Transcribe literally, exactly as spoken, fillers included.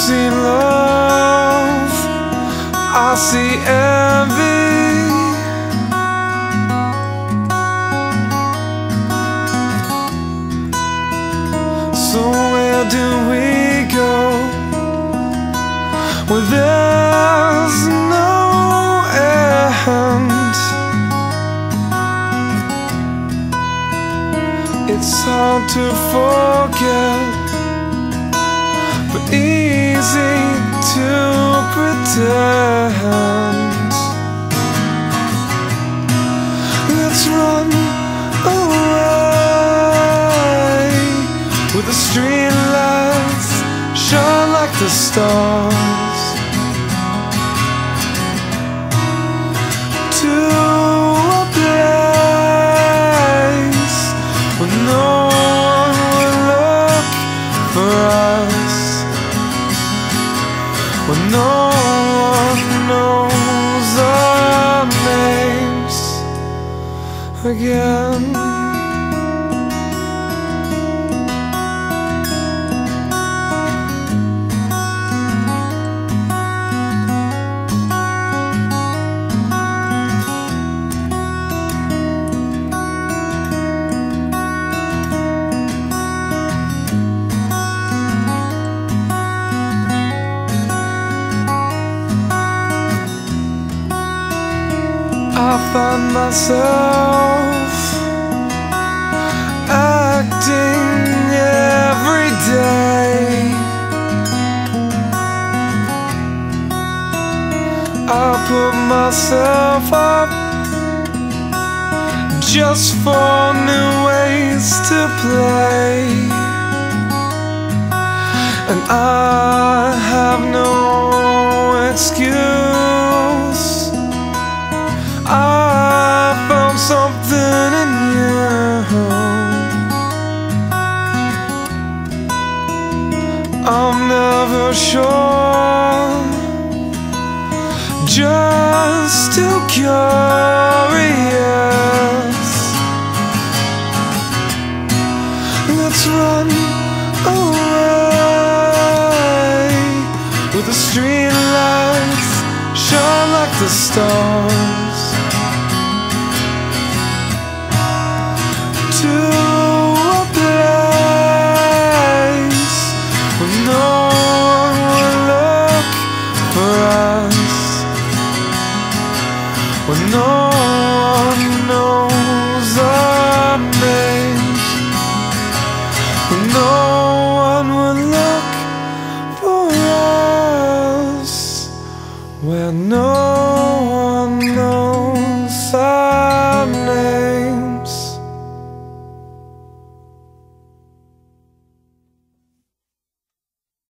see love, I see envy. So where do we go where there's no end? It's hard to forget, but easy to pretend. Let's run away with the street lights shine like the stars, to a place where no one will look for us, when no one knows our names again. I find myself acting every day. I put myself up just for new ways to play, and I have no excuse. I found something in you. I'm never sure, just too curious. Let's run away with the street lights shine like the stars, to a place where no one will look for us, where no one knows our names, where no one will look for us, where no